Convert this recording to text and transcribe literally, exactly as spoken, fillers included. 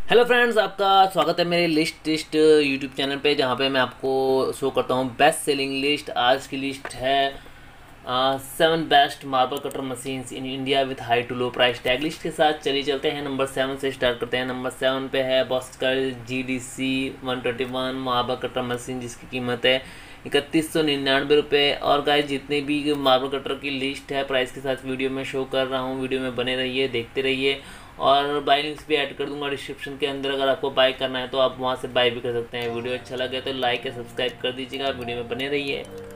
Hello friends, आपका स्वागत है मेरे लिस्ट टिस्ट यूट्यूब चैनल पे, जहाँ पे मैं आपको शो करता हूँ बेस्ट सेलिंग लिस्ट। आज की लिस्ट है seven best marble cutter machines in India with high to low price tag. List के साथ चलिए चलते हैं, नंबर सेवन से स्टार्ट करते हैं। नंबर सेवन पे है बॉश का G D C one twenty one marble cutter machine, जिसकी कीमत है इकतीस सौ निन्यानवे रुपये। और गाइस, जितने भी मार्बल कटर की लिस्ट है प्राइस के साथ वीडियो में शो कर रहा हूँ, वीडियो में बने रहिए, देखते रहिए। और बाय लिंक्स भी ऐड कर दूंगा डिस्क्रिप्शन के अंदर, अगर आपको बाय करना है तो आप वहाँ से बाय भी कर सकते हैं। वीडियो अच्छा लगे तो लाइक या सब्सक्राइब कर दीजिएगा, वीडियो में बने रहिए।